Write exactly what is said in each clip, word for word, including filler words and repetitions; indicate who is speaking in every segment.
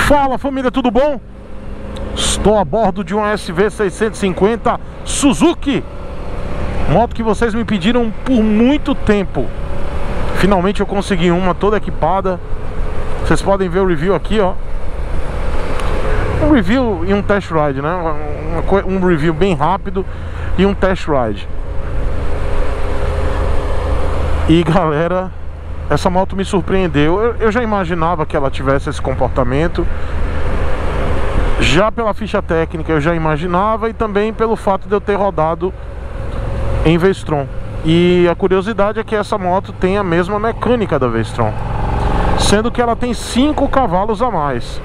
Speaker 1: Fala família, tudo bom? Estou a bordo de uma S V seiscentos e cinquenta Suzuki, moto que vocês me pediram por muito tempo. Finalmente eu consegui uma toda equipada. Vocês podem ver o review aqui, ó. Um review e um test ride, né? Um review bem rápido e um test ride. E galera, essa moto me surpreendeu. Eu, eu já imaginava que ela tivesse esse comportamento. Já pela ficha técnica eu já imaginava, e também pelo fato de eu ter rodado em V-Strom. E a curiosidade é que essa moto tem a mesma mecânica da V-Strom, sendo que ela tem cinco cavalos a mais.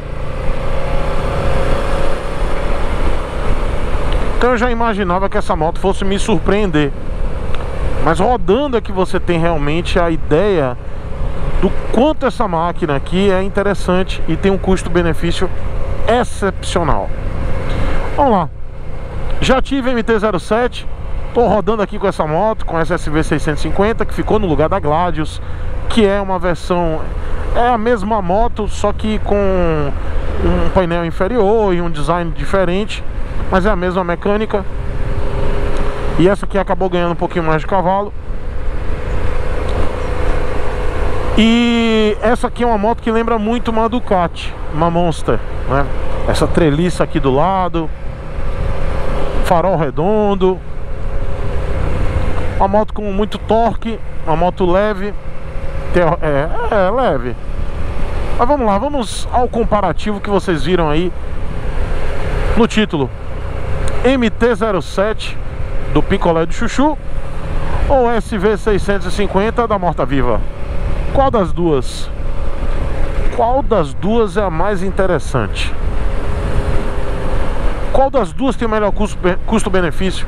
Speaker 1: Então eu já imaginava que essa moto fosse me surpreender. Mas rodando é que você tem realmente a ideia do quanto essa máquina aqui é interessante e tem um custo-benefício excepcional. Vamos lá. Já tive M T zero sete. Estou rodando aqui com essa moto, com essa S V seiscentos e cinquenta, que ficou no lugar da Gladius, que é uma versão... É a mesma moto, só que com um painel inferior e um design diferente, mas é a mesma mecânica. E essa aqui acabou ganhando um pouquinho mais de cavalo. E essa aqui é uma moto que lembra muito uma Ducati, uma Monster, né? Essa treliça aqui do lado, farol redondo. Uma moto com muito torque, uma moto leve. É, é leve. Mas vamos lá, vamos ao comparativo que vocês viram aí no título. M T zero sete do Picolé do Chuchu ou S V seiscentos e cinquenta da Morta Viva? Qual das duas? Qual das duas é a mais interessante? Qual das duas tem o melhor custo-benefício?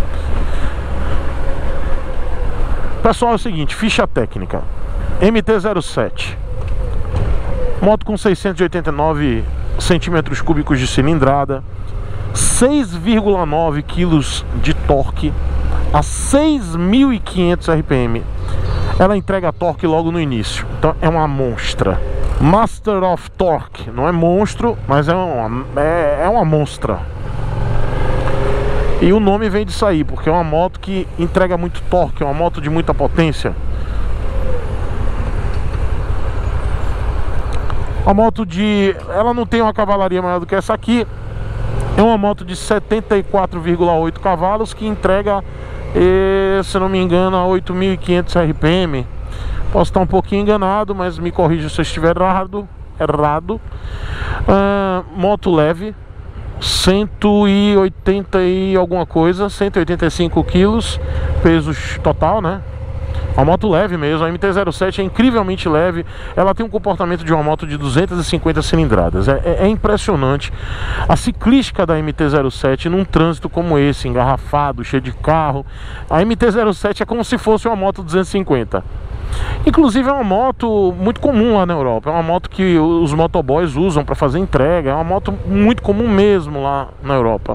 Speaker 1: Pessoal, é o seguinte, ficha técnica. M T zero sete, moto com seiscentos e oitenta e nove centímetros cúbicos de cilindrada, seis vírgula nove quilos de torque a seis mil e quinhentos R P M. Ela entrega torque logo no início, então é uma monstra. Master of Torque, não é monstro, mas é uma, é, é uma monstra. E o nome vem disso aí, porque é uma moto que entrega muito torque, é uma moto de muita potência. Uma moto de... Ela não tem uma cavalaria maior do que essa aqui. É uma moto de setenta e quatro vírgula oito cavalos que entrega, eh, se não me engano, a oito mil e quinhentos R P M. Posso estar um pouquinho enganado, mas me corrija se eu estiver errado. Errado. Uh, moto leve, cento e oitenta e alguma coisa, cento e oitenta e cinco quilos, peso total, né? Uma moto leve mesmo. A M T zero sete é incrivelmente leve. Ela tem um comportamento de uma moto de duzentas e cinquenta cilindradas. É, é, é impressionante a ciclística da M T zero sete num trânsito como esse, engarrafado, cheio de carro. A M T zero sete é como se fosse uma moto duzentos e cinquenta. Inclusive é uma moto muito comum lá na Europa. É uma moto que os motoboys usam para fazer entrega. É uma moto muito comum mesmo lá na Europa.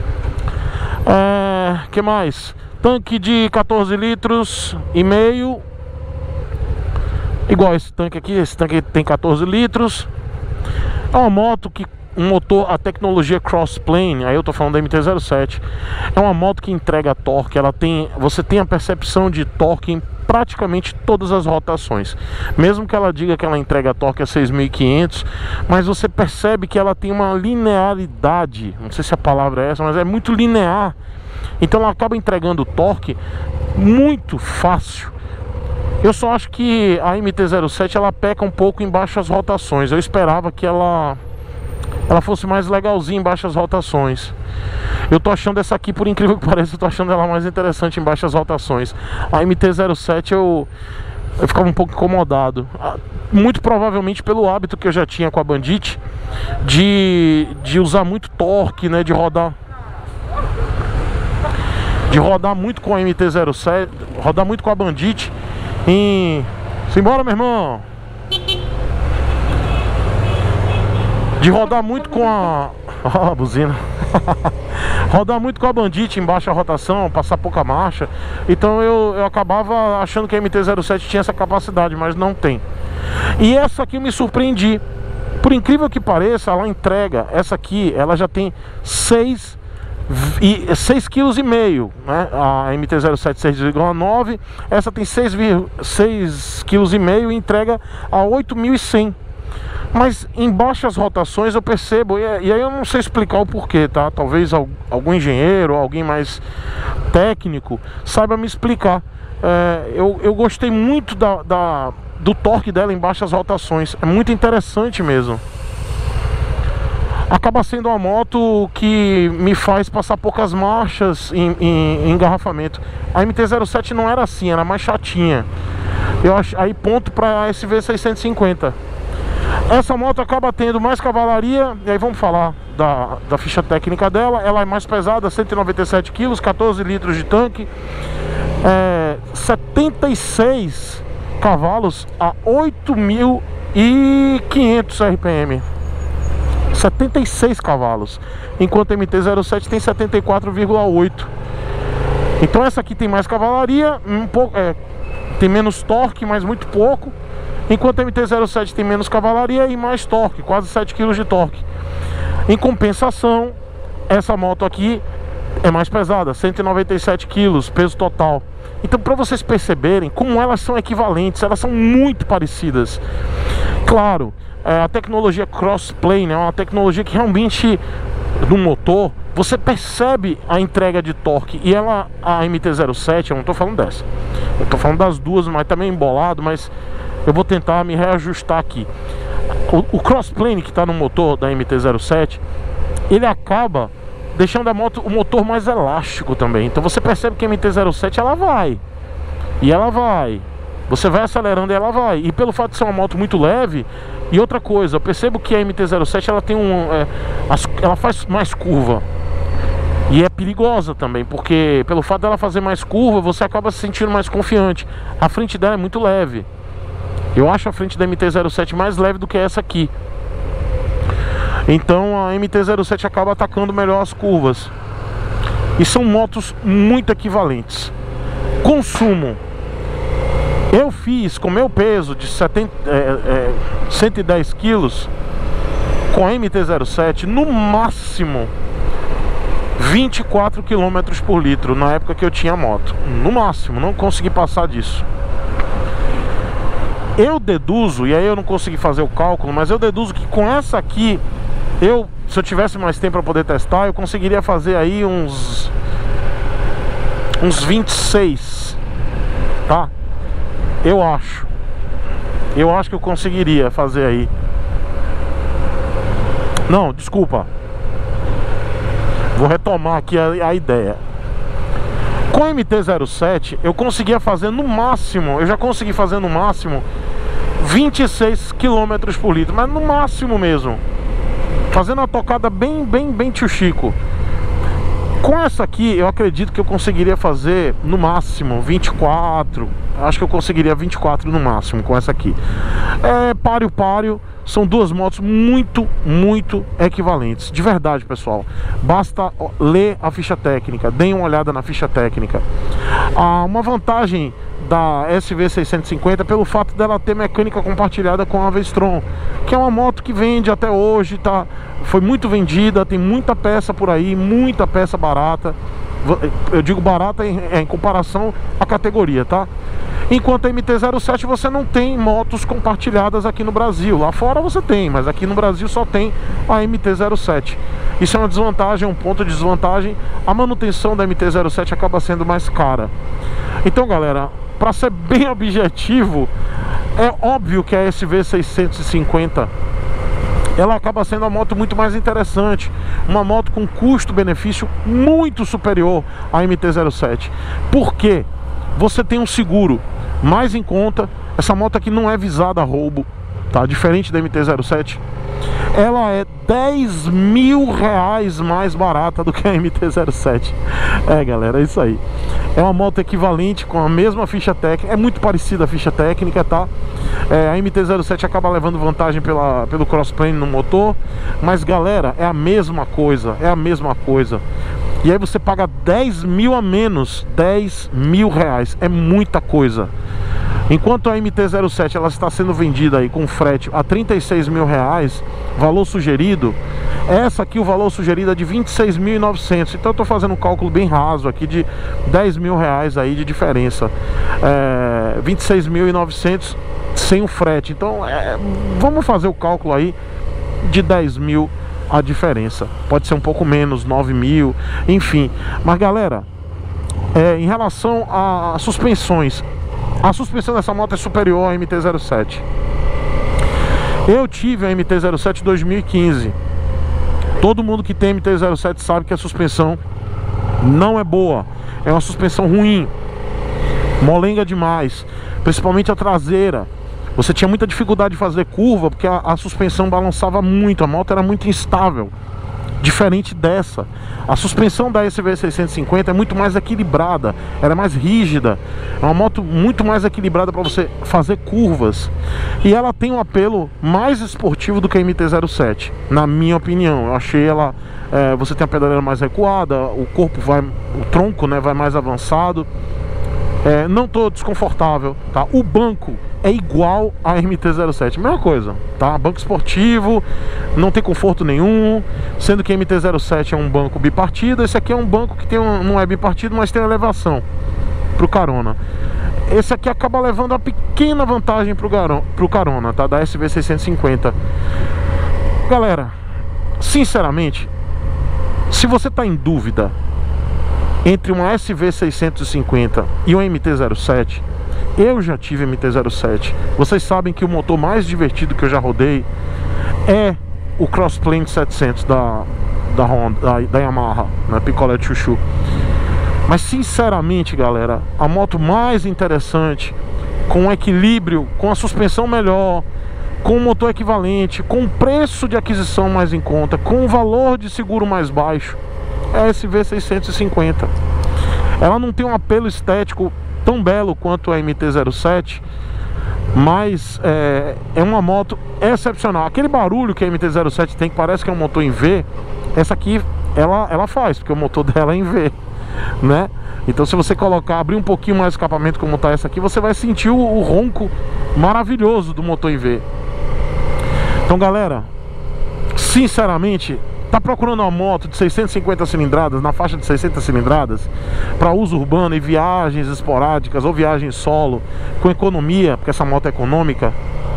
Speaker 1: É, que mais? Tanque de quatorze litros e meio. Igual esse tanque aqui. Esse tanque tem quatorze litros. É uma moto que um motor, a tecnologia Crossplane, aí eu tô falando da M T zero sete. É uma moto que entrega torque. Ela tem, você tem a percepção de torque em praticamente todas as rotações. Mesmo que ela diga que ela entrega torque a seis mil e quinhentos, mas você percebe que ela tem uma linearidade. Não sei se a palavra é essa, mas é muito linear. Então ela acaba entregando torque muito fácil. Eu só acho que a M T zero sete ela peca um pouco em baixas rotações. Eu esperava que ela ela fosse mais legalzinha em baixas rotações. Eu tô achando essa aqui, por incrível que pareça, eu tô achando ela mais interessante em baixas rotações. A M T zero sete eu, eu ficava um pouco incomodado. Muito provavelmente pelo hábito que eu já tinha com a Bandit de, de usar muito torque, né? De rodar De rodar muito com a M T zero sete, rodar muito com a Bandit em... Simbora, meu irmão! De rodar muito com a... Ah, a buzina. Rodar muito com a Bandit em baixa rotação, passar pouca marcha. Então eu, eu acabava achando que a M T zero sete tinha essa capacidade, mas não tem. E essa aqui eu me surpreendi. Por incrível que pareça, ela entrega, essa aqui, ela já tem seis quilos e meio, né? A M T zero sete seis vírgula nove, essa tem seis quilos e meio e entrega a oito mil e cem. Mas em baixas rotações eu percebo, e aí eu não sei explicar o porquê, tá? Talvez algum engenheiro, alguém mais técnico saiba me explicar. É, eu, eu gostei muito da, da, do torque dela em baixas rotações, é muito interessante mesmo. Acaba sendo uma moto que me faz passar poucas marchas em, em, em engarrafamento. A M T zero sete não era assim, era mais chatinha. Eu acho, aí ponto para a S V seiscentos e cinquenta. Essa moto acaba tendo mais cavalaria, e aí vamos falar da, da ficha técnica dela. Ela é mais pesada, cento e noventa e sete quilos, quatorze litros de tanque, é, setenta e seis cavalos a oito mil e quinhentos R P M. setenta e seis cavalos, enquanto a M T zero sete tem setenta e quatro vírgula oito. Então essa aqui tem mais cavalaria, um pouco, é, tem menos torque, mas muito pouco. Enquanto a M T zero sete tem menos cavalaria e mais torque, quase sete quilos de torque. Em compensação, essa moto aqui é mais pesada, cento e noventa e sete quilos, peso total. Então, para vocês perceberem como elas são equivalentes, elas são muito parecidas. Claro, é, a tecnologia crossplane é uma tecnologia que realmente, no motor, você percebe a entrega de torque. E ela, a M T zero sete, eu não estou falando dessa, eu estou falando das duas, mas também embolado, mas eu vou tentar me reajustar aqui. O, o crossplane que está no motor da M T zero sete, ele acaba deixando a moto, o motor mais elástico também. Então você percebe que a M T zero sete ela vai, e ela vai, você vai acelerando e ela vai. E pelo fato de ser uma moto muito leve. E outra coisa, eu percebo que a M T zero sete ela tem um, é, as, ela faz mais curva. E é perigosa também, porque pelo fato dela fazer mais curva, você acaba se sentindo mais confiante. A frente dela é muito leve. Eu acho a frente da M T zero sete mais leve do que essa aqui. Então a M T zero sete acaba atacando melhor as curvas. E são motos muito equivalentes. Consumo: eu fiz com meu peso de setenta, é, é, cento e dez quilos com a M T zero sete no máximo vinte e quatro quilômetros por litro na época que eu tinha moto. No máximo, não consegui passar disso. Eu deduzo, e aí eu não consegui fazer o cálculo, mas eu deduzo que com essa aqui, eu, se eu tivesse mais tempo para poder testar, eu conseguiria fazer aí uns uns vinte e seis, tá? Eu acho Eu acho que eu conseguiria fazer aí. Não, desculpa, vou retomar aqui a, a ideia. Com a M T zero sete eu conseguia fazer no máximo, eu já consegui fazer no máximo vinte e seis quilômetros por litro, mas no máximo mesmo, fazendo uma tocada bem, bem, bem tio Chico. Com essa aqui eu acredito que eu conseguiria fazer no máximo vinte e quatro. Acho que eu conseguiria vinte e quatro no máximo com essa aqui. É páreo páreo. São duas motos muito, muito equivalentes. De verdade, pessoal. Basta ler a ficha técnica. Deem uma olhada na ficha técnica. Ah, uma vantagem da S V seiscentos e cinquenta pelo fato dela ter mecânica compartilhada com a V-Strom, que é uma moto que vende até hoje, tá? Foi muito vendida, tem muita peça por aí, muita peça barata. Eu digo barata em, em comparação à categoria, tá? Enquanto a M T zero sete você não tem motos compartilhadas aqui no Brasil. Lá fora você tem, mas aqui no Brasil só tem a M T zero sete. Isso é uma desvantagem, um ponto de desvantagem. A manutenção da M T zero sete acaba sendo mais cara. Então, galera, para ser bem objetivo, é óbvio que a S V seiscentos e cinquenta ela acaba sendo uma moto muito mais interessante, uma moto com custo-benefício muito superior à M T zero sete. Por quê? Você tem um seguro mais em conta. Essa moto aqui não é visada a roubo, tá? Diferente da M T zero sete, ela é dez mil reais mais barata do que a M T zero sete. É, galera, é isso aí. É uma moto equivalente com a mesma ficha técnica. É muito parecida a ficha técnica, tá? É, a M T zero sete acaba levando vantagem pela, pelo crossplane no motor. Mas, galera, é a mesma coisa. É a mesma coisa. E aí você paga dez mil a menos. dez mil reais. É muita coisa. Enquanto a M T zero sete ela está sendo vendida aí com frete a trinta e seis mil reais, valor sugerido, essa aqui o valor sugerido é de vinte e seis mil e novecentos. Então eu estou fazendo um cálculo bem raso aqui de dez mil reais aí de diferença, é, vinte e seis mil e novecentos sem o frete. Então é, vamos fazer o cálculo aí de dez mil a diferença, pode ser um pouco menos, nove mil, enfim. Mas galera, é, em relação a suspensões, a suspensão dessa moto é superior à M T zero sete. Eu tive a M T zero sete dois mil e quinze. Todo mundo que tem M T zero sete sabe que a suspensão não é boa. É uma suspensão ruim, molenga demais, principalmente a traseira. Você tinha muita dificuldade de fazer curva porque a, a suspensão balançava muito, a moto era muito instável. Diferente dessa, a suspensão da S V seiscentos e cinquenta é muito mais equilibrada, ela é mais rígida, é uma moto muito mais equilibrada para você fazer curvas. E ela tem um apelo mais esportivo do que a M T zero sete, na minha opinião. Eu achei ela, é, você tem a pedaleira mais recuada, o corpo vai, o tronco, né, vai mais avançado. É, não tô desconfortável, tá? O banco é igual a M T zero sete, mesma coisa, tá? Banco esportivo, não tem conforto nenhum, sendo que a M T zero sete é um banco bipartido, esse aqui é um banco que tem um, não é bipartido, mas tem elevação pro carona. Esse aqui acaba levando uma pequena vantagem pro, garon, pro carona, tá? Da S V seiscentos e cinquenta. Galera, sinceramente, se você tá em dúvida entre uma S V seiscentos e cinquenta e uma M T zero sete, eu já tive M T zero sete. Vocês sabem que o motor mais divertido que eu já rodei é o Crossplane setecentos da, da, Honda, da, da Yamaha, né, picolé de chuchu. Mas sinceramente, galera, a moto mais interessante, com um equilíbrio, com a suspensão melhor, com um motor equivalente, com um preço de aquisição mais em conta, com um valor de seguro mais baixo, é a S V seiscentos e cinquenta. Ela não tem um apelo estético tão belo quanto a M T zero sete, mas é, é uma moto excepcional. Aquele barulho que a M T zero sete tem, que parece que é um motor em V, essa aqui ela, ela faz, porque o motor dela é em V, né? Então se você colocar, abrir um pouquinho mais o escapamento como tá essa aqui, você vai sentir o, o ronco maravilhoso do motor em V. Então galera, sinceramente, tá procurando uma moto de seiscentas e cinquenta cilindradas, na faixa de seiscentas cilindradas, para uso urbano e viagens esporádicas ou viagens solo, com economia, porque essa moto é econômica,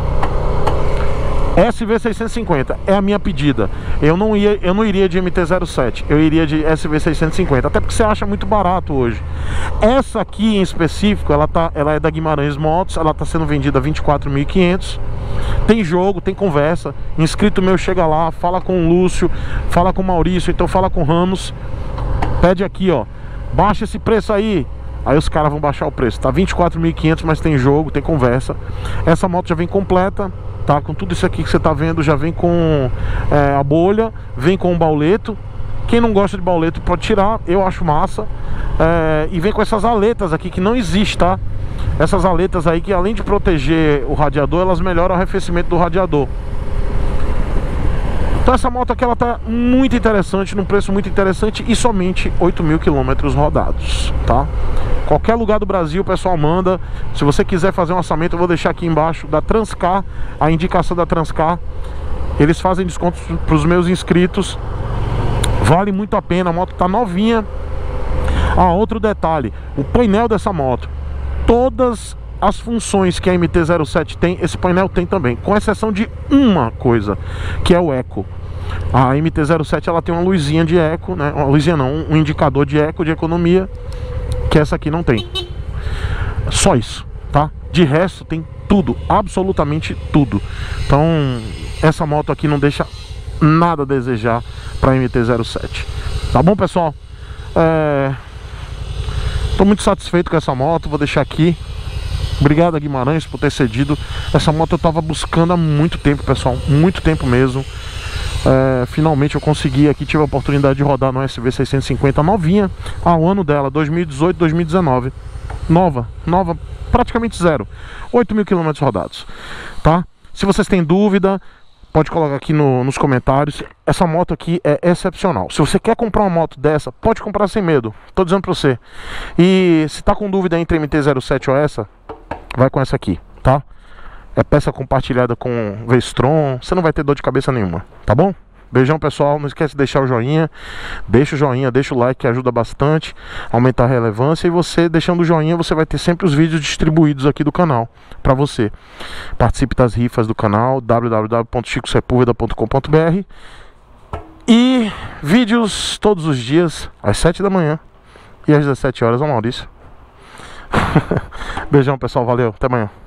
Speaker 1: S V seiscentos e cinquenta é a minha pedida. Eu não, ia, eu não iria de M T zero sete, eu iria de S V seiscentos e cinquenta, até porque você acha muito barato hoje. Essa aqui em específico, ela, tá, ela é da Guimarães Motos, ela está sendo vendida a vinte e quatro mil e quinhentos. Tem jogo, tem conversa. Inscrito meu chega lá, fala com o Lúcio, fala com o Maurício, então fala com o Ramos. Pede aqui, ó, baixa esse preço aí. Aí os caras vão baixar o preço. Tá vinte e quatro mil e quinhentos, mas tem jogo, tem conversa. Essa moto já vem completa, tá? Com tudo isso aqui que você tá vendo, já vem com é, a bolha, vem com o bauleto. Quem não gosta de bauleto pode tirar, eu acho massa. É, e vem com essas aletas aqui que não existe, tá? Essas aletas aí que, além de proteger o radiador, elas melhoram o arrefecimento do radiador. Então essa moto aqui ela tá muito interessante, num preço muito interessante, e somente oito mil quilômetros rodados, tá? Qualquer lugar do Brasil o pessoal manda. Se você quiser fazer um orçamento, eu vou deixar aqui embaixo da Transcar, a indicação da Transcar. Eles fazem descontos para os meus inscritos. Vale muito a pena, a moto tá novinha. Ah, outro detalhe, o painel dessa moto, todas as funções que a M T zero sete tem, esse painel tem também, com exceção de uma coisa, que é o eco. A M T zero sete ela tem uma luzinha de eco, né? Uma luzinha não, um indicador de eco, de economia, que essa aqui não tem. Só isso, tá? De resto tem tudo, absolutamente tudo. Então essa moto aqui não deixa nada a desejar para a M T zero sete. Tá bom, pessoal? É... Tô muito satisfeito com essa moto, vou deixar aqui. Obrigado a Guimarães por ter cedido. Essa moto eu tava buscando há muito tempo, pessoal, muito tempo mesmo. É, finalmente eu consegui aqui, tive a oportunidade de rodar no S V seiscentos e cinquenta novinha, ao ano dela, dois mil e dezoito, dois mil e dezenove. Nova, nova, praticamente zero. oito mil quilômetros rodados, tá? Se vocês têm dúvida, pode colocar aqui no, nos comentários. Essa moto aqui é excepcional. Se você quer comprar uma moto dessa, pode comprar sem medo. Tô dizendo pra você. E se tá com dúvida entre M T zero sete ou essa, vai com essa aqui, tá? É peça compartilhada com Vestron, você não vai ter dor de cabeça nenhuma, tá bom? Beijão, pessoal, não esquece de deixar o joinha. Deixa o joinha, deixa o like, que ajuda bastante a aumentar a relevância. E você, deixando o joinha, você vai ter sempre os vídeos distribuídos aqui do canal pra você. Participe das rifas do canal, w w w ponto chico sepulveda ponto com ponto b r. E vídeos todos os dias, às sete da manhã e às dezessete horas, ó Maurício. Beijão, pessoal, valeu, até amanhã.